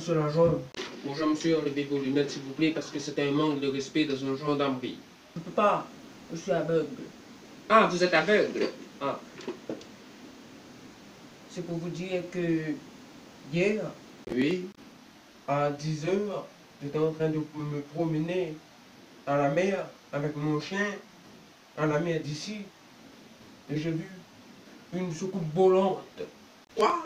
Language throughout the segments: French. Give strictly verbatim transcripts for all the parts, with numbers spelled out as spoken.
sur la jambe. Bonjour monsieur, enlevez vos lunettes s'il vous plaît parce que c'est un manque de respect dans une gendarmerie. Je peux pas, je suis aveugle. Ah, vous êtes aveugle? Ah. C'est pour vous dire que hier, Oui. à dix heures, j'étais en train de me promener dans la mer avec mon chien, dans la mer d'ici, et j'ai vu une soucoupe volante. Quoi?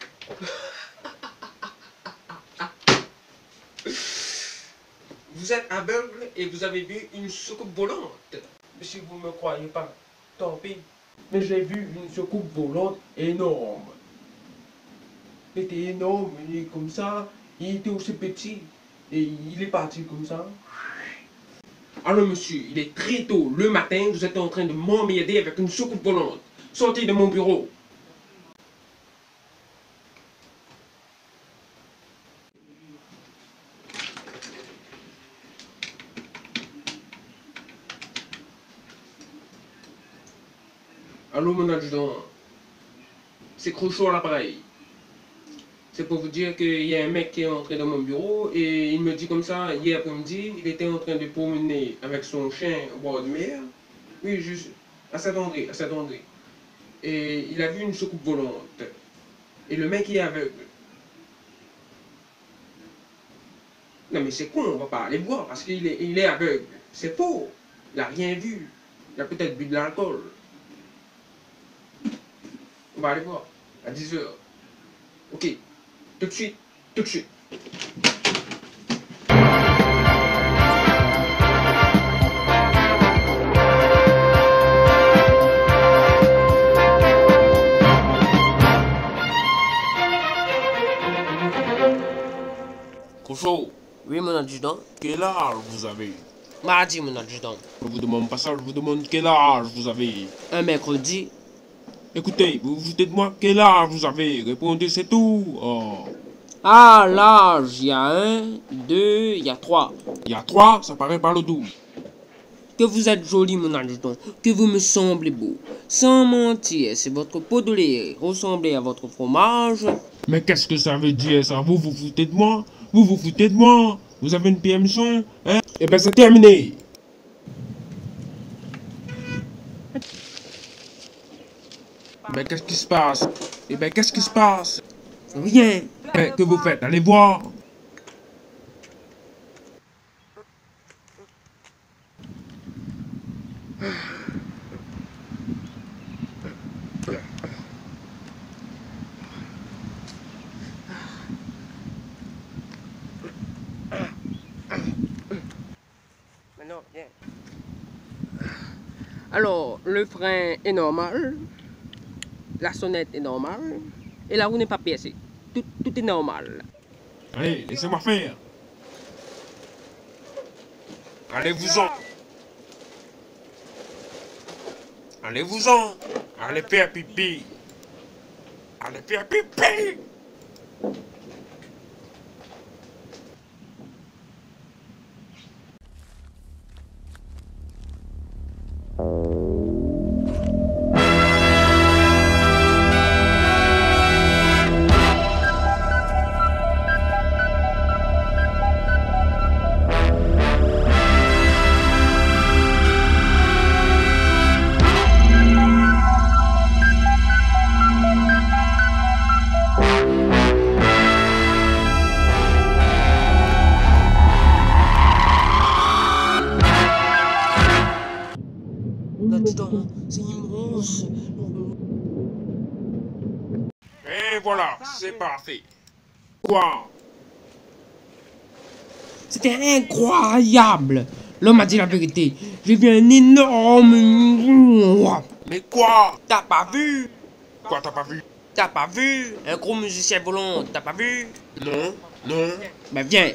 Vous êtes aveugle et vous avez vu une soucoupe volante? Si vous ne me croyez pas, tant pis. Mais j'ai vu une soucoupe volante énorme. Il était énorme, il est comme ça, il était aussi petit, et il est parti comme ça. Alors monsieur, il est très tôt le matin, vous êtes en train de m'emmerder avec une soucoupe volante. Sortez de mon bureau. Allô mon adjudant, c'est Cruchot à l'appareil. C'est pour vous dire qu'il y a un mec qui est entré dans mon bureau et il me dit comme ça, hier après-midi, il était en train de promener avec son chien au bord de mer. Oui, juste à Saint-André, à Saint-André. Et il a vu une soucoupe volante. Et le mec est aveugle. Non mais c'est con, on va pas aller voir parce qu'il est, il est aveugle. C'est faux. Il n'a rien vu. Il a peut-être bu de l'alcool. On va aller voir, à dix heures. Ok, tout de suite, tout de suite. Cruchot, Oui, mon adjudant. quel âge vous avez? Mardi, mon adjudant. Je vous demande pas ça, je vous demande quel âge vous avez. Un mercredi. Écoutez, vous vous foutez de moi, quel âge vous avez? Répondez, c'est tout. Oh. Ah, l'âge, il y a un, deux, il y a trois. Il y a trois, ça paraît par le double. Que vous êtes joli, mon adjudant. Que vous me semblez beau. Sans mentir, c'est votre peau de lait ressemblez à votre fromage. Mais qu'est-ce que ça veut dire ça? Vous vous foutez de moi? Vous vous foutez de moi? Vous avez une P M son? Hein? Eh ben c'est terminé. Ben qu'est-ce qui se passe? Eh ben qu'est-ce qui se passe? Rien. Ben, que vous faites? Allez voir. Maintenant, viens. Alors, le frein est normal. La sonnette est normale. Et la roue n'est pas percée. Tout, tout est normal. Allez, laissez-moi faire. Allez-vous-en. Allez-vous-en. Allez faire pipi. Allez faire pipi. L'adjudant, c'est immense. Et voilà, c'est parfait. Quoi? C'était incroyable. L'homme a dit la vérité. J'ai vu un énorme... Mais quoi? T'as pas vu? Quoi, t'as pas vu? T'as pas vu? Un gros musicien volant, t'as pas vu? Non, non. Ben viens.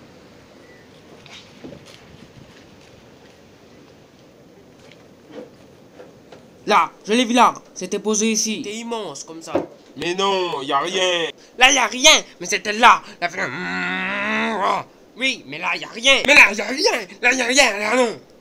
Là, je l'ai vu là. C'était posé ici. C'était immense comme ça. Mais non, y a rien. Là, y a rien. Mais c'était là. La... Oui, mais là, y a rien. Mais là, y a rien. Là, y a rien. Là, non.